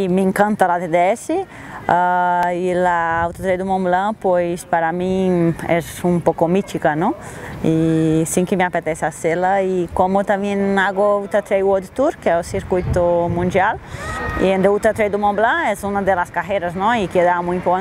y me encanta la TDS. Y la Ultra Trail du Mont Blanc, pues para mí es un poco mítica, ¿no? Y sí que me apetece hacerla, y como también hago Ultra Trail World Tour, que es el circuito mundial, y en el Ultra Trail du Mont Blanc es una de las carreras, ¿no? Y que da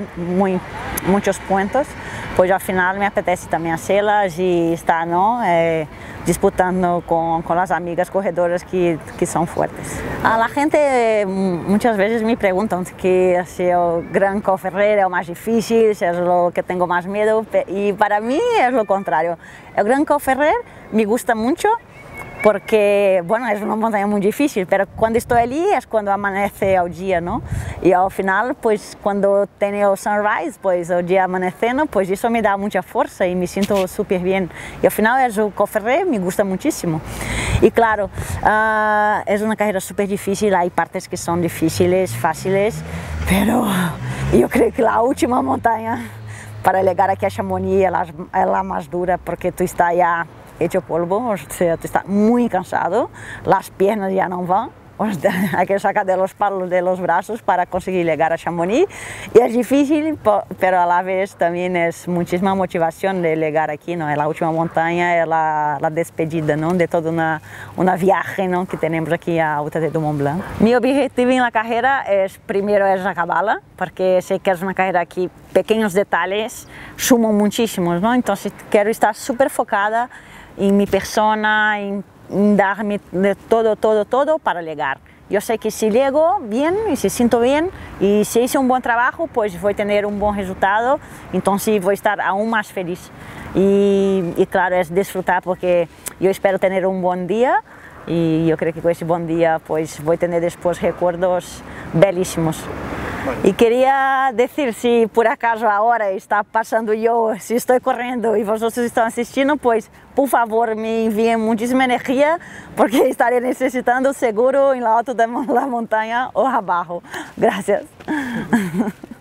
muchos puntos, pues al final me apetece también hacerlas y estar, ¿no? Disputando con las amigas corredoras que son fuertes. A la gente muchas veces me preguntan si el Gran Col Ferrer es lo más difícil, si es lo que tengo más miedo, y para mí es lo contrario. El Gran Col Ferrer me gusta mucho porque, bueno, es una montaña muy difícil, pero cuando estoy allí es cuando amanece el día, ¿no? Y al final, pues cuando tengo el sunrise, pues el día amaneciendo, pues eso me da mucha fuerza y me siento súper bien. Y al final el Col Ferrer me gusta muchísimo. Y claro, es una carrera súper difícil, hay partes que son difíciles, fáciles, pero yo creo que la última montaña para llegar aquí a Chamonix es la más dura, porque tú estás ya hecho polvo, o sea, tú estás muy cansado, las piernas ya no van, o sea, hay que sacar de los palos de los brazos para conseguir llegar a Chamonix, y es difícil, pero a la vez también es muchísima motivación de llegar aquí, ¿no? Es la última montaña, es la despedida, ¿no? De toda una viaje, ¿no? Que tenemos aquí a Ultra Trail du Mont Blanc. Mi objetivo en la carrera es, primero, es acabarla, porque sé que es una carrera que pequeños detalles suman muchísimos, ¿no? Entonces quiero estar súper focada en mi persona, en darme de todo para llegar. Yo sé que si llego bien y si siento bien y si hice un buen trabajo, pues voy a tener un buen resultado, entonces voy a estar aún más feliz. Y claro, es disfrutar, porque yo espero tener un buen día, y yo creo que con ese buen día pues voy a tener después recuerdos belísimos. Y quería decir, si por acaso ahora está pasando yo, si estoy corriendo y vosotros están asistiendo, pues por favor me envíen muchísima energía, porque estaré necesitando seguro en la alta de la montaña o abajo. Gracias.